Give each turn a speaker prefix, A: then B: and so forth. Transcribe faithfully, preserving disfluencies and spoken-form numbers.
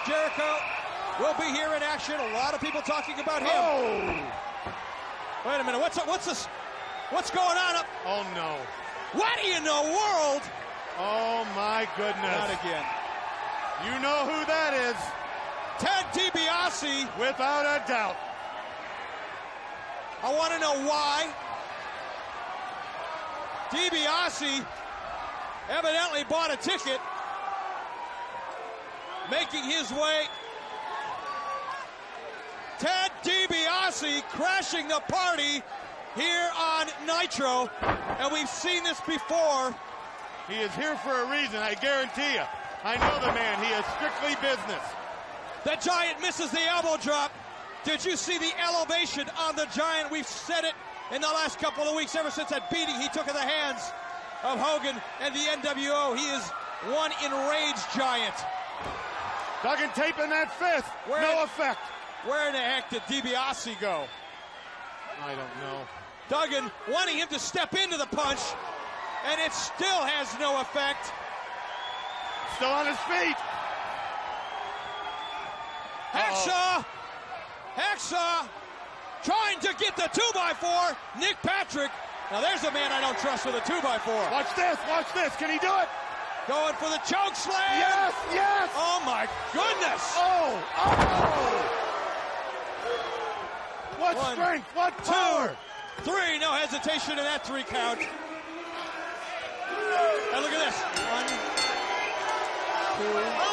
A: Jericho will be here in action. A lot of people talking about him.
B: Oh!
A: Wait a minute. What's what's this? What's going on up?
B: Oh no!
A: What in the world?
B: Oh my goodness!
A: Not again.
B: You know who that is?
A: Ted DiBiase.
B: Without a doubt.
A: I want to know why DiBiase evidently bought a ticket, making his way. Ted DiBiase crashing the party here on Nitro, and we've seen this before.
B: He is here for a reason, I guarantee you. I know the man. He is strictly business.
A: The Giant misses the elbow drop. Did you see the elevation on the Giant? We've said it in the last couple of weeks, ever since that beating he took at the hands of Hogan and the N W O. He is one enraged Giant.
B: Duggan taping that fist.
A: Where
B: no
A: in,
B: effect.
A: Where in the heck did DiBiase go?
B: I don't know.
A: Duggan wanting him to step into the punch, and it still has no effect.
B: Still on his feet.
A: Hacksaw! Hacksaw! Trying to get the two by four. Nick Patrick. Now there's a man I don't trust with a two by four.
B: Watch this, watch this. Can he do it?
A: Going for the choke slam.
B: Yes, yes.
A: Oh my goodness.
B: Oh, oh. What
A: One,
B: strength, what power.
A: Two, three, no hesitation in that three count. And look at this. One, two.